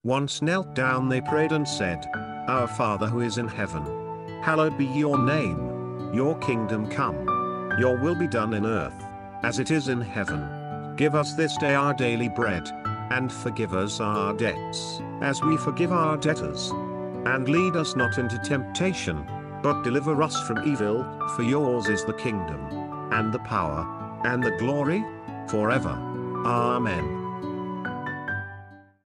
once knelt down they prayed and said, Our Father who is in heaven, hallowed be your name. Your kingdom come. Your will be done in earth, as it is in heaven. Give us this day our daily bread, and forgive us our debts, as we forgive our debtors. And lead us not into temptation, but deliver us from evil, for yours is the kingdom, and the power, and the glory, forever. Amen.